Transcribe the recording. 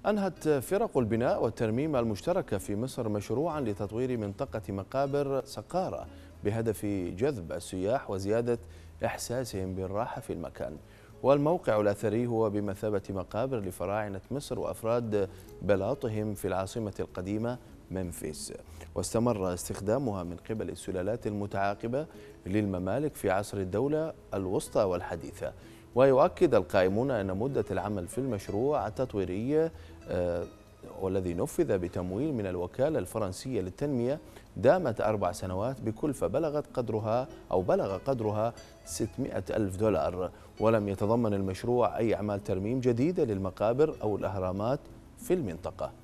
أنهت فرق البناء والترميم المشتركة في مصر مشروعا لتطوير منطقة مقابر سقارة بهدف جذب السياح وزيادة إحساسهم بالراحة في المكان. والموقع الأثري هو بمثابة مقابر لفراعنة مصر وأفراد بلاطهم في العاصمة القديمة منفيس، واستمر استخدامها من قبل السلالات المتعاقبة للممالك في عصر الدولة الوسطى والحديثة. ويؤكد القائمون أن مدة العمل في المشروع التطويري والذي نفذ بتمويل من الوكالة الفرنسية للتنمية دامت 4 سنوات بكلفة بلغ قدرها 600 ألف دولار، ولم يتضمن المشروع أي أعمال ترميم جديدة للمقابر أو الأهرامات في المنطقة.